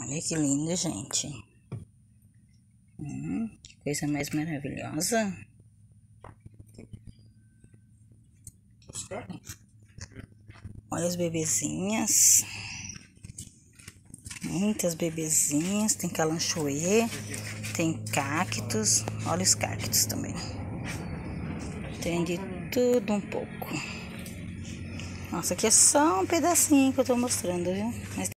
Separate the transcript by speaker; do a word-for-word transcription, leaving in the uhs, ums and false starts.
Speaker 1: Olha que lindo, gente. Hum, que coisa mais maravilhosa. Olha as bebezinhas. Muitas bebezinhas. Tem calanchoe. Tem cactos. Olha os cactos também. Tem de tudo um pouco. Nossa, aqui é só um pedacinho que eu tô mostrando, viu? Mas